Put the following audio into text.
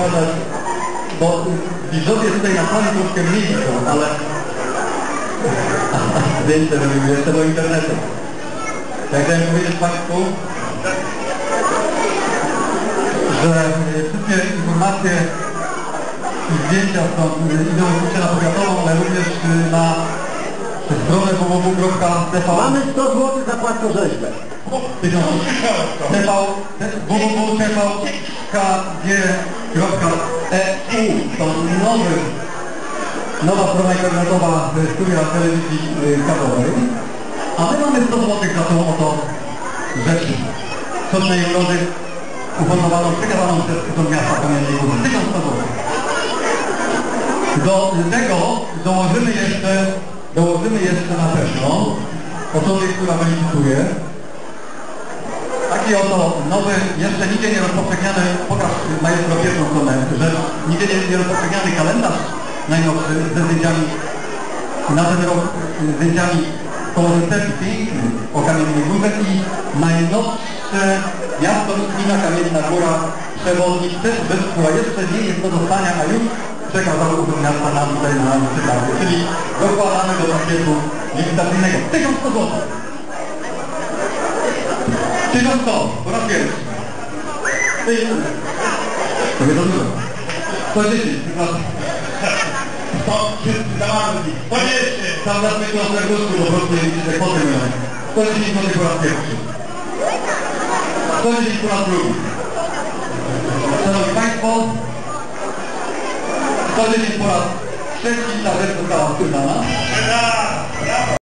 pokazać, bo widzowie tutaj na sali troszkę mniej widzą, ale zdjęcie robimy jeszcze do internetu. Ja chciałem powiedzieć Państwu, że wszystkie informacje i zdjęcia idą oczywiście na powiatową, ale również na stronę www.tv. Mamy 100 zł za płatnorzeźbę. www.tvkg.eu to nowa strona internetowa studia telewizji kablowej. A my mamy 100 zł za tą oto rzecz socznej urody uhonowaną, przekazaną przez Urząd Miasta Kamiennej Góry. 1100 zł. Do tego dołożymy jeszcze na pewno osobie, która wylicytuje, taki oto nowy, jeszcze nigdzie nie rozpowszechniany, pokaż maestro pierwszą stronę, że nigdzie nie rozpowszechniany kalendarz najnowszy ze zdjęciami na ten rok, zdjęciami kolorystycznych pięknych o Kamiennej Górze i najnowsze miasto i gmina Kamienna Góra, przewodnik też rzecz, która jeszcze nie jest do dostania, a już przekazał Urząd Miasta nam tutaj na licytację, czyli dokładamy do pakietu licytacyjnego 1100 zł. 1100, po raz pierwszy. To jest dużo. 110, przepraszam. To wszyscy zamarli. Koniecznie. Sam raz myślę o serduszku, po prostu nie widzicie kwoty mylone. 110 zł po raz pierwszy. 110 po raz drugi. Szanowni Państwo, 110 po raz trzeci, ta rzecz została wykonana.